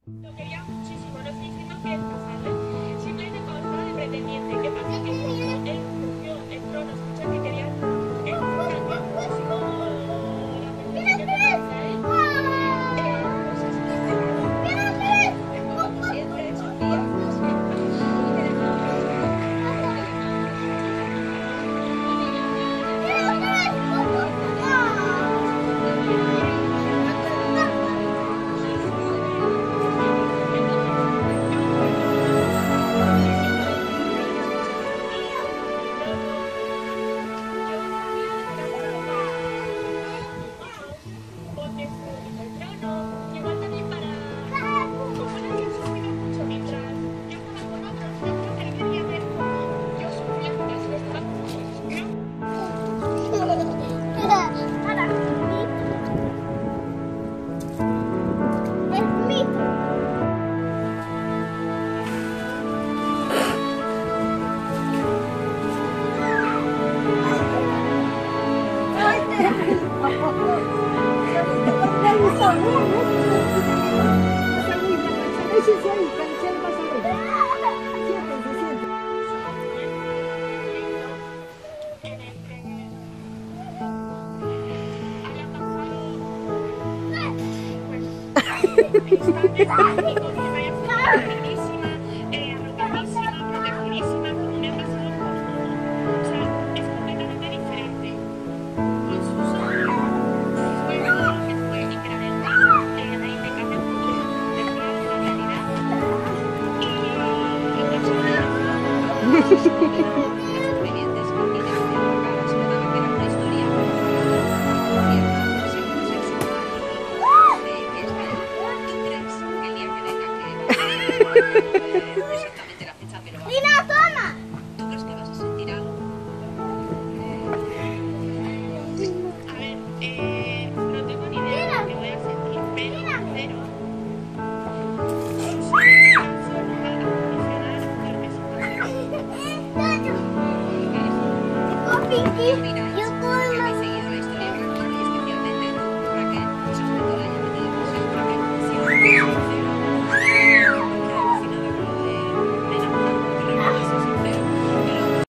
Lo quería muchísimo, no estoy diciendo que es pasable. Simplemente cuando estaba de pretendiente, ¿qué pasa? Que cuando él cogió el trono, escucha que quería cambiar muchísimo la percepción que tenía él. Pues eso es de entre Sofía, no sé, igual también para como él había sufrido mucho mientras yo estaba con otros, yo creo que él quería ver cómo yo sufría mientras él estaba con otros.